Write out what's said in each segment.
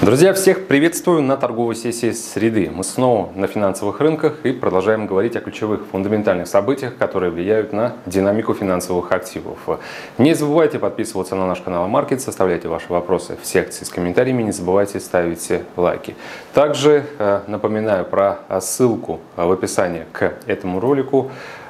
Друзья, всех приветствую на торговой сессии среды. Мы снова на финансовых рынках и продолжаем говорить о ключевых фундаментальных событиях, которые влияют на динамику финансовых активов. Не забывайте подписываться на наш канал Market, оставляйте ваши вопросы в секции с комментариями, не забывайте ставить лайки. Также напоминаю про ссылку в описании к этому ролику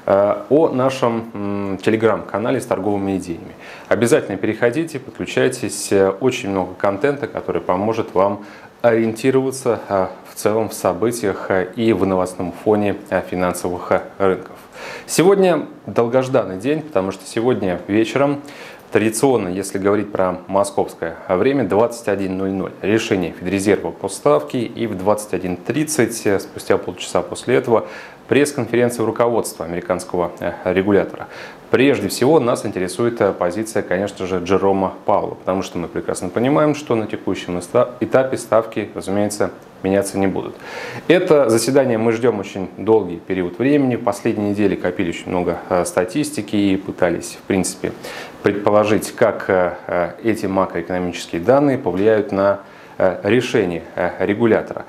о нашем телеграм-канале с торговыми идеями. Обязательно переходите, подключайтесь. Очень много контента, который поможет вам ориентироваться в целом в событиях и в новостном фоне финансовых рынков. Сегодня долгожданный день, потому что сегодня вечером, традиционно, если говорить про московское время, 21:00 решение Федрезерва по ставке, и в 21:30, спустя полчаса после этого, пресс-конференция руководства американского регулятора. Прежде всего нас интересует позиция, конечно же, Джерома Пауэлла, потому что мы прекрасно понимаем, что на текущем этапе ставки, разумеется, меняться не будут. Это заседание мы ждем очень долгий период времени. В последние недели копили очень много статистики и пытались, в принципе, предположить, как эти макроэкономические данные повлияют на решение регулятора.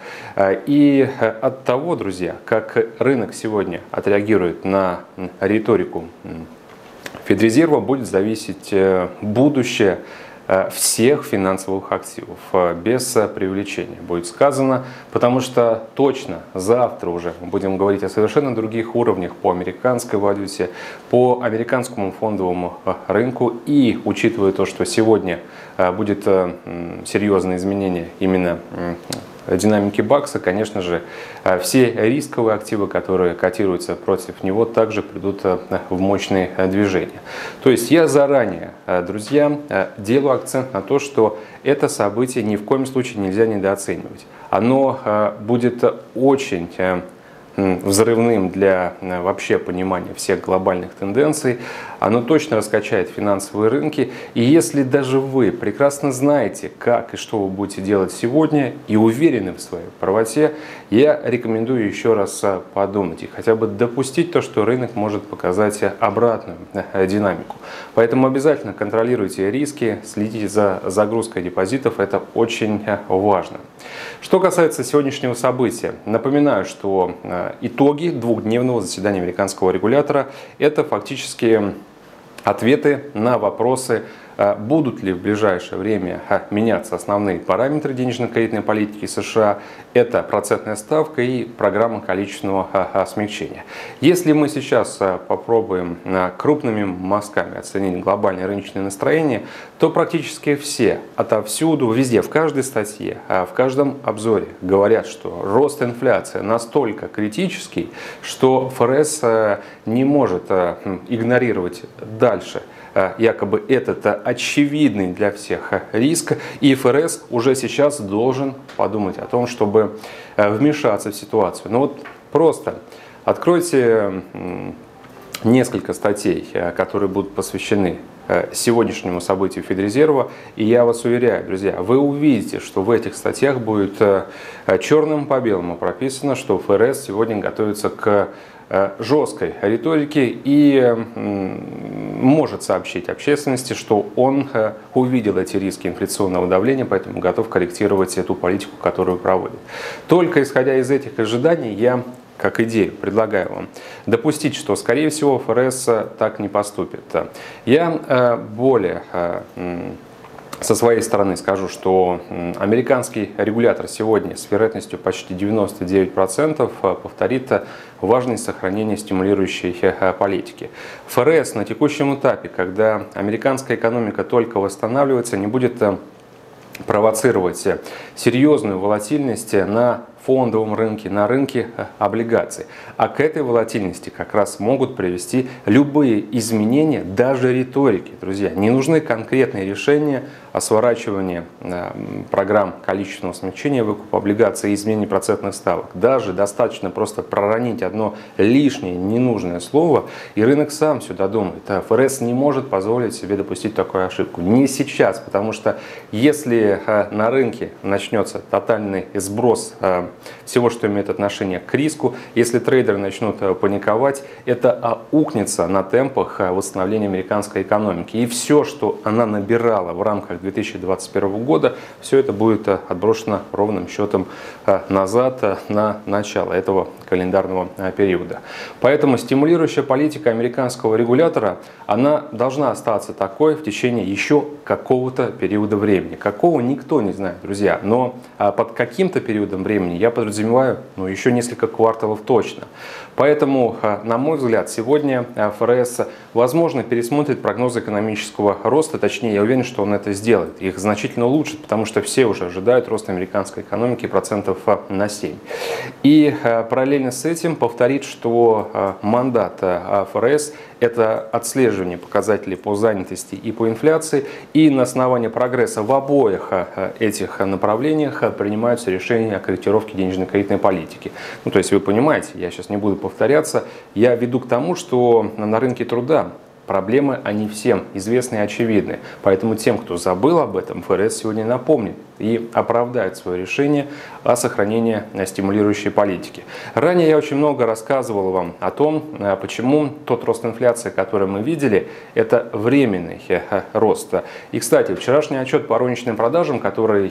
И от того, друзья, как рынок сегодня отреагирует на риторику Федрезерва, будет зависеть будущее всех финансовых активов, без преувеличения будет сказано, потому что точно завтра уже мы будем говорить о совершенно других уровнях по американской валюте, по американскому фондовому рынку, и учитывая то, что сегодня будет серьезное изменение именно динамики бакса, конечно же, все рисковые активы, которые котируются против него, также придут в мощные движения. То есть я заранее, друзья, делаю акцент на то, что это событие ни в коем случае нельзя недооценивать. Оно будет очень взрывным для вообще понимания всех глобальных тенденций. Оно точно раскачает финансовые рынки. И если даже вы прекрасно знаете, как и что вы будете делать сегодня, и уверены в своей правоте, я рекомендую еще раз подумать и хотя бы допустить то, что рынок может показать обратную динамику. Поэтому обязательно контролируйте риски, следите за загрузкой депозитов, это очень важно. Что касается сегодняшнего события, напоминаю, что итоги двухдневного заседания американского регулятора – это фактически ответы на вопросы, будут ли в ближайшее время меняться основные параметры денежно-кредитной политики США. Это процентная ставка и программа количественного смягчения. Если мы сейчас попробуем крупными мазками оценить глобальное рыночное настроение, то практически все, отовсюду, везде, в каждой статье, в каждом обзоре говорят, что рост инфляции настолько критический, что ФРС не может игнорировать дальше якобы этот очевидный для всех риск, и ФРС уже сейчас должен подумать о том, чтобы вмешаться в ситуацию. Ну вот просто откройте несколько статей, которые будут посвящены сегодняшнему событию Федрезерва, и я вас уверяю, друзья, вы увидите, что в этих статьях будет черным по белому прописано, что ФРС сегодня готовится к жесткой риторики и может сообщить общественности, что он увидел эти риски инфляционного давления, поэтому готов корректировать эту политику, которую проводит. Только исходя из этих ожиданий, я как идею предлагаю вам допустить, что, скорее всего, ФРС так не поступит. Я более со своей стороны скажу, что американский регулятор сегодня с вероятностью почти 99% повторит важность сохранения стимулирующей политики. ФРС на текущем этапе, когда американская экономика только восстанавливается, не будет провоцировать серьезную волатильность на фондовом рынке, на рынке облигаций. А к этой волатильности как раз могут привести любые изменения, даже риторики. Друзья, не нужны конкретные решения о сворачивании программ количественного смягчения, выкупа облигаций и изменения процентных ставок. Даже достаточно просто проронить одно лишнее, ненужное слово, и рынок сам сюда думает. ФРС не может позволить себе допустить такую ошибку. Не сейчас, потому что если на рынке начнется тотальный сброс всего, что имеет отношение к риску. Если трейдеры начнут паниковать, это аукнется на темпах восстановления американской экономики. И все, что она набирала в рамках 2021 года, все это будет отброшено ровным счетом назад на начало этого календарного периода. Поэтому стимулирующая политика американского регулятора, она должна остаться такой в течение еще какого-то периода времени. Какого никто не знает, друзья. Но под каким-то периодом времени я подразумеваю еще несколько кварталов точно. Поэтому, на мой взгляд, сегодня ФРС, возможно, пересмотрит прогнозы экономического роста. Точнее, я уверен, что он это сделает. Их значительно улучшит, потому что все уже ожидают роста американской экономики процентов на 7. И параллельно с этим повторит, что мандат ФРС – это отслеживание показателей по занятости и по инфляции. И на основании прогресса в обоих этих направлениях принимаются решения о корректировке денежно-кредитной политики. То есть вы понимаете, я сейчас не буду повторяться, я веду к тому, что на рынке труда проблемы, они всем известны и очевидны. Поэтому тем, кто забыл об этом, ФРС сегодня напомнит и оправдает свое решение о сохранении стимулирующей политики. Ранее я очень много рассказывал вам о том, почему тот рост инфляции, который мы видели, это временный рост. И, кстати, вчерашний отчет по розничным продажам, который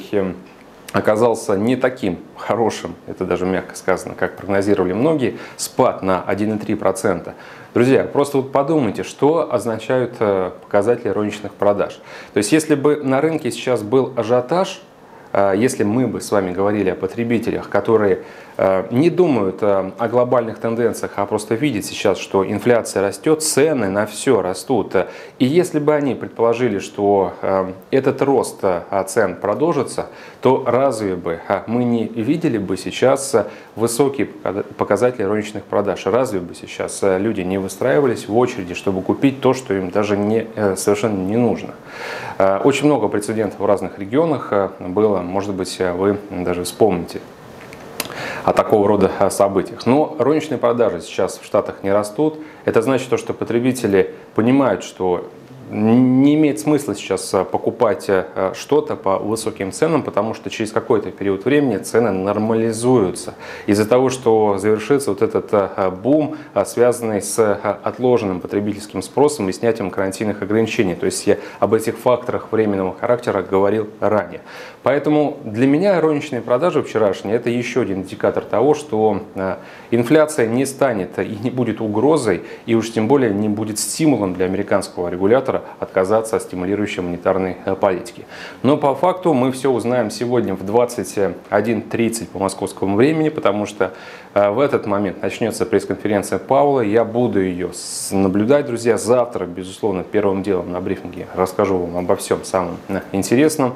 оказался не таким хорошим, это даже мягко сказано, как прогнозировали многие, спад на 1,3%. Друзья, просто вот подумайте, что означают показатели розничных продаж. То есть, если бы на рынке сейчас был ажиотаж, если мы бы с вами говорили о потребителях, которые не думают о глобальных тенденциях, а просто видят сейчас, что инфляция растет, цены на все растут. И если бы они предположили, что этот рост цен продолжится, то разве бы мы не видели бы сейчас высокие показатели розничных продаж? Разве бы сейчас люди не выстраивались в очереди, чтобы купить то, что им даже совершенно не нужно? Очень много прецедентов в разных регионах было, может быть, вы даже вспомните о такого рода событиях. Но розничные продажи сейчас в Штатах не растут. Это значит, что потребители понимают, что не имеет смысла сейчас покупать что-то по высоким ценам, потому что через какой-то период времени цены нормализуются. Из-за того, что завершится вот этот бум, связанный с отложенным потребительским спросом и снятием карантинных ограничений. То есть я об этих факторах временного характера говорил ранее. Поэтому для меня розничные продажи вчерашние – это еще один индикатор того, что инфляция не станет и не будет угрозой, и уж тем более не будет стимулом для американского регулятора отказаться от стимулирующей монетарной политики. Но по факту мы все узнаем сегодня в 21:30 по московскому времени, потому что в этот момент начнется пресс-конференция Пауэлла. Я буду ее наблюдать, друзья. Завтра, безусловно, первым делом на брифинге расскажу вам обо всем самом интересном.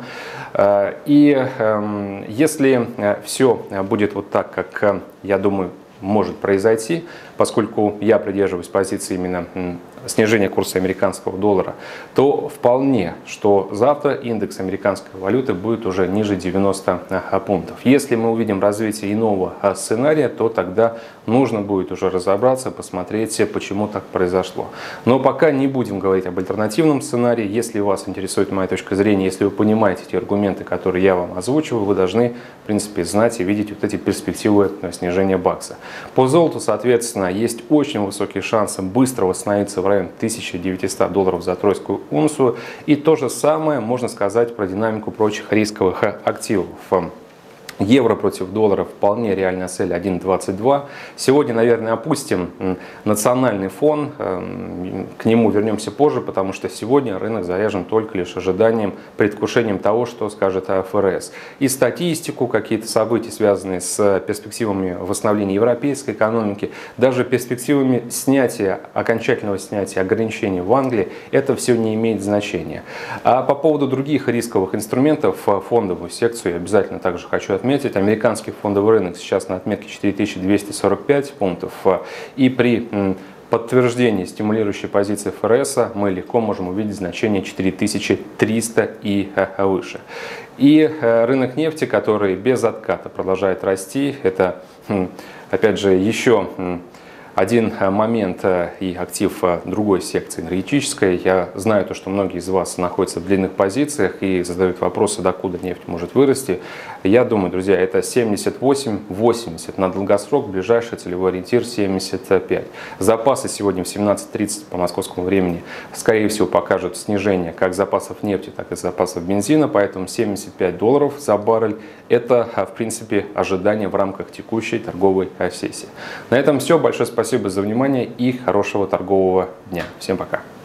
И если все будет вот так, как я думаю, может произойти, поскольку я придерживаюсь позиции именно снижения курса американского доллара, то вполне, что завтра индекс американской валюты будет уже ниже 90 пунктов. Если мы увидим развитие иного сценария, то тогда нужно будет уже разобраться, посмотреть, почему так произошло. Но пока не будем говорить об альтернативном сценарии. Если вас интересует моя точка зрения, если вы понимаете те аргументы, которые я вам озвучиваю, вы должны, в принципе, знать и видеть вот эти перспективы снижения бакса. По золоту, соответственно, есть очень высокие шансы быстро восстановиться в районе $1900 за тройскую унцию. И то же самое можно сказать про динамику прочих рисковых активов. Евро против доллара вполне реальная цель 1.22. Сегодня, наверное, опустим национальный фон. К нему вернемся позже, потому что сегодня рынок заряжен только лишь ожиданием, предвкушением того, что скажет ФРС. И статистику, какие-то события, связанные с перспективами восстановления европейской экономики, даже перспективами окончательного снятия ограничений в Англии, это все не имеет значения. А по поводу других рисковых инструментов, фондовую секцию я обязательно также хочу отметить. Американский фондовый рынок сейчас на отметке 4245 пунктов. И при подтверждении стимулирующей позиции ФРС мы легко можем увидеть значение 4300 и выше. И рынок нефти, который без отката продолжает расти, это, опять же, еще один момент и актив другой секции энергетической. Я знаю, что многие из вас находятся в длинных позициях и задают вопросы, докуда нефть может вырасти. Я думаю, друзья, это 78-80 на долгосрок, ближайший целевой ориентир 75. Запасы сегодня в 17:30 по московскому времени, скорее всего, покажут снижение как запасов нефти, так и запасов бензина, поэтому $75 за баррель – это, в принципе, ожидание в рамках текущей торговой сессии. На этом все. Большое спасибо за внимание и хорошего торгового дня. Всем пока.